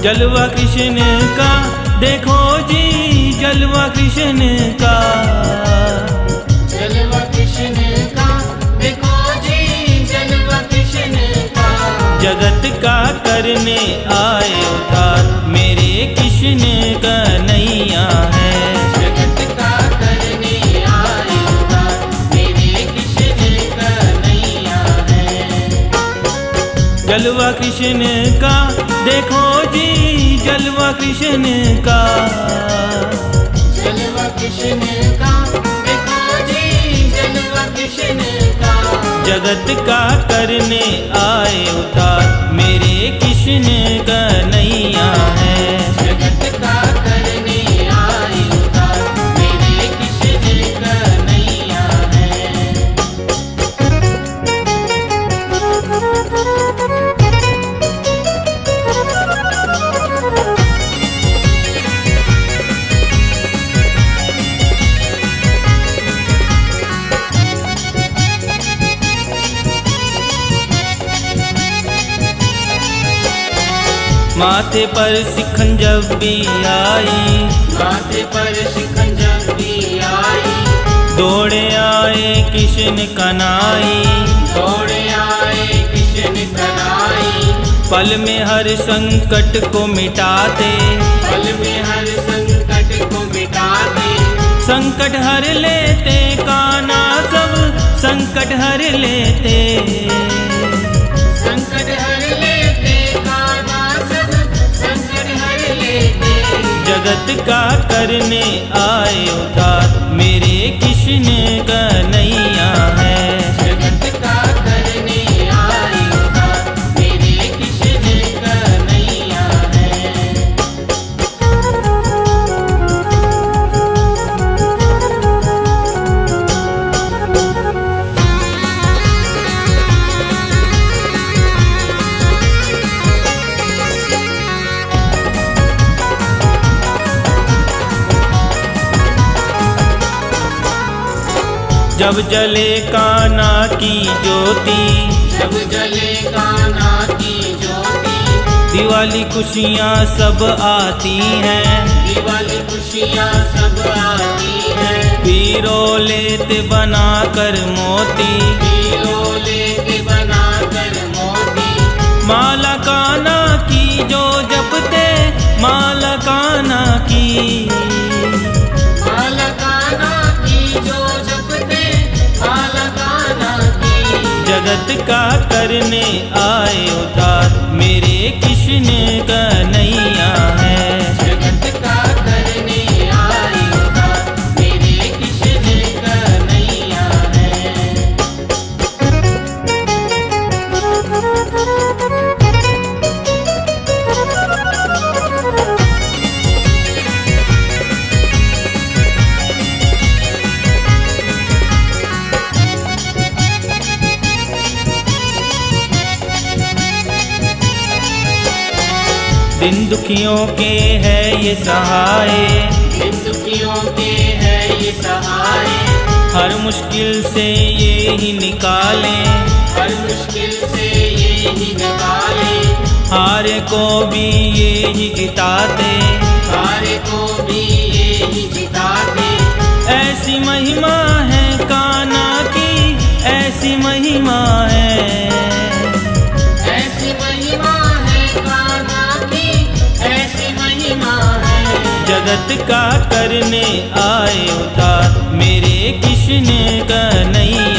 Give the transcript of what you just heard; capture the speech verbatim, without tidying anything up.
जलवा कृष्ण का देखो जी, जलवा कृष्ण का, जलवा कृष्ण का देखो जी, जलवा कृष्ण का। जगत का करने आए उद्धार, मेरे कृष्ण का नैया है। जगत का करने आए उद्धार, मेरे कृष्ण का नैया है। जलवा कृष्ण का देखो जी, जलवा कृष्ण का, जलवा कृष्ण का देखो जी, जलवा कृष्ण का। जगत का करने आए उद्धार, मेरे कृष्ण का नैया है। जगत का करने आए उद्धार, मेरे कृष्ण का नैया है। माथे पर शिखन जब भी आई, माथे पर शिखन जब भी आई, दौड़े आए कृष्ण कनाई। दौड़े आए कृष्ण कनाई। पल में हर संकट को मिटाते, पल में हर संकट को मिटाते। संकट हर लेते काना सब, संकट हर लेते। संकट हर लेते काना सब, संकट हर लेते। जगत का करने आए उद्धार, मेरे कृष्ण का नैया है। जगत का करने आए उद्धार, मेरे कृष्ण का नैया है। जब जले काना की ज्योति, जब जले काना की ज्योति, दिवाली खुशियाँ सब आती हैं। दिवाली खुशियाँ सब आती हैं। पीरो लेते बना कर मोती, पीरो लेते बना कर मोती। माला काना की जो जपते, माला काना की। माला काना की जो जपते, माला काना की। जगत का करने आए उद्धार, मेरे कृष्ण का नैया है। जगत का करने आए उद्धार, मेरे कृष्ण का नैया है। दिन दुखियों के है ये सहाय, दिन दुखियों के है ये सहाय। हर मुश्किल से ये ही निकाले, हर मुश्किल से ये ही निकाले। हारे को भी ये ही जिताते, हारे को भी ये ही जिताते। ऐसी महिमा है काना की, ऐसी महिमा है। ऐसी महिमा है काना की, ऐसी महिमा है। जगत का करने आए उद्धार, मेरे कृष्ण का नैया